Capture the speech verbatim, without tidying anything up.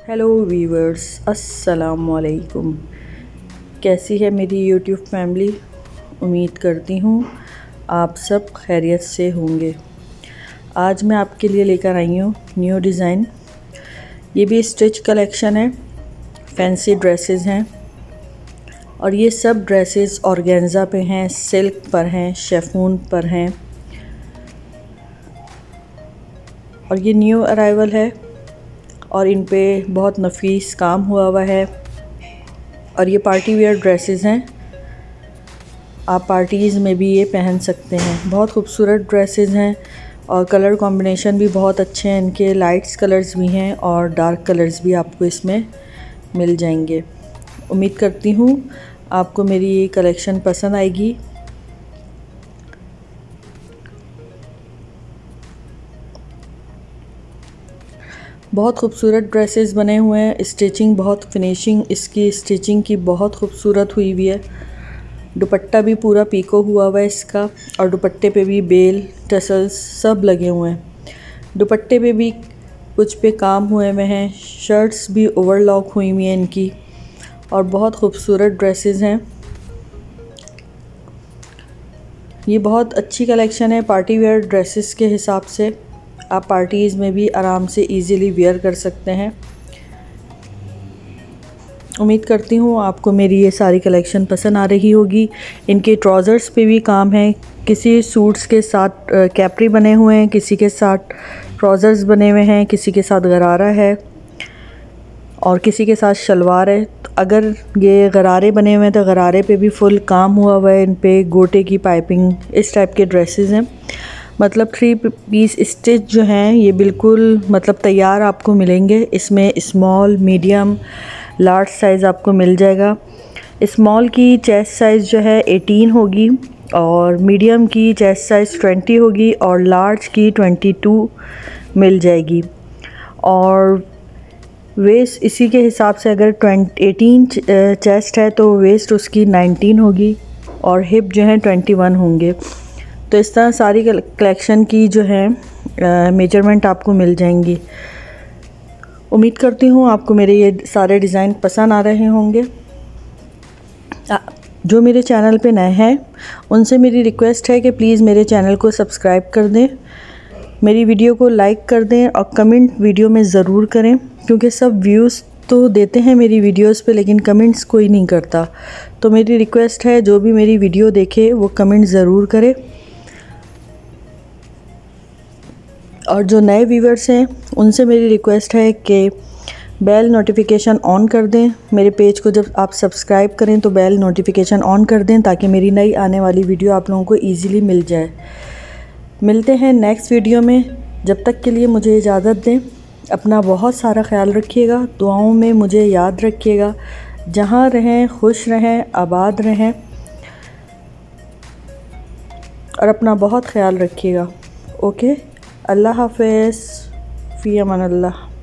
Hello viewers, अस्सलाम वालेकुम। कैसी है मेरी यूट्यूब फैमिली? उम्मीद करती हूँ आप सब खैरियत से होंगे। आज मैं आपके लिए लेकर आई हूँ न्यू डिज़ाइन। ये भी स्टिच कलेक्शन है, फैंसी ड्रेसेस हैं और ये सब ड्रेसेस ऑर्गेन्जा पे हैं, सिल्क पर हैं, शेफून पर हैं और ये न्यू अराइवल है और इन पे बहुत नफीस काम हुआ हुआ है और ये पार्टी वेयर ड्रेसेस हैं। आप पार्टीज़ में भी ये पहन सकते हैं। बहुत खूबसूरत ड्रेसेस हैं और कलर कॉम्बिनेशन भी बहुत अच्छे हैं इनके। लाइट्स कलर्स भी हैं और डार्क कलर्स भी आपको इसमें मिल जाएंगे। उम्मीद करती हूँ आपको मेरी ये कलेक्शन पसंद आएगी। बहुत खूबसूरत ड्रेसेस बने हुए हैं। स्टिचिंग बहुत फिनिशिंग इसकी स्टिचिंग की बहुत खूबसूरत हुई हुई है। दुपट्टा भी पूरा पीको हुआ हुआ है इसका और दुपट्टे पे भी बेल टसल्स सब लगे हुए हैं। दुपट्टे पे भी कुछ पे काम हुए हुए हैं। शर्ट्स भी ओवरलॉक हुई हुई हैं इनकी और बहुत खूबसूरत ड्रेसेस हैं। ये बहुत अच्छी कलेक्शन है पार्टी वेयर ड्रेसेस के हिसाब से। आप पार्टीज़ में भी आराम से इजीली वेयर कर सकते हैं। उम्मीद करती हूँ आपको मेरी ये सारी कलेक्शन पसंद आ रही होगी। इनके ट्राउज़र्स पे भी काम है। किसी सूट्स के साथ कैप्री बने हुए हैं, किसी के साथ ट्राउज़र्स बने हुए हैं, किसी के साथ गरारा है और किसी के साथ शलवार है। तो अगर ये गरारे बने हुए हैं तो गरारे पे भी फुल काम हुआ हुआ है। इन पे गोटे की पाइपिंग, इस टाइप के ड्रेसेस हैं। मतलब थ्री पीस स्टिच जो हैं ये बिल्कुल मतलब तैयार आपको मिलेंगे। इसमें स्मॉल, मीडियम, लार्ज साइज़ आपको मिल जाएगा। स्मॉल की चेस्ट साइज़ जो है अठारह होगी और मीडियम की चेस्ट साइज़ बीस होगी और लार्ज की बाईस मिल जाएगी। और वेस्ट इसी के हिसाब से अगर अठारह चेस्ट है तो वेस्ट उसकी उन्नीस होगी और हिप जो है इक्कीस होंगे। तो इस तरह सारी कलेक्शन की जो है मेजरमेंट आपको मिल जाएंगी। उम्मीद करती हूँ आपको मेरे ये सारे डिज़ाइन पसंद आ रहे होंगे। आ, जो मेरे चैनल पे नए हैं उनसे मेरी रिक्वेस्ट है कि प्लीज़ मेरे चैनल को सब्सक्राइब कर दें, मेरी वीडियो को लाइक कर दें और कमेंट वीडियो में ज़रूर करें, क्योंकि सब व्यूज़ तो देते हैं मेरी वीडियोस पे लेकिन कमेंट्स कोई नहीं करता। तो मेरी रिक्वेस्ट है जो भी मेरी वीडियो देखे वो कमेंट ज़रूर करे। और जो नए व्यूवर्स हैं उनसे मेरी रिक्वेस्ट है कि बेल नोटिफिकेशन ऑन कर दें। मेरे पेज को जब आप सब्सक्राइब करें तो बेल नोटिफिकेशन ऑन कर दें ताकि मेरी नई आने वाली वीडियो आप लोगों को इजीली मिल जाए। मिलते हैं नेक्स्ट वीडियो में। जब तक के लिए मुझे इजाज़त दें। अपना बहुत सारा ख्याल रखिएगा, दुआओं में मुझे याद रखिएगा। जहाँ रहें खुश रहें, आबाद रहें और अपना बहुत ख्याल रखिएगा। ओके, अल्लाह हाफ़िज़, फ़ी अमान अल्लाह।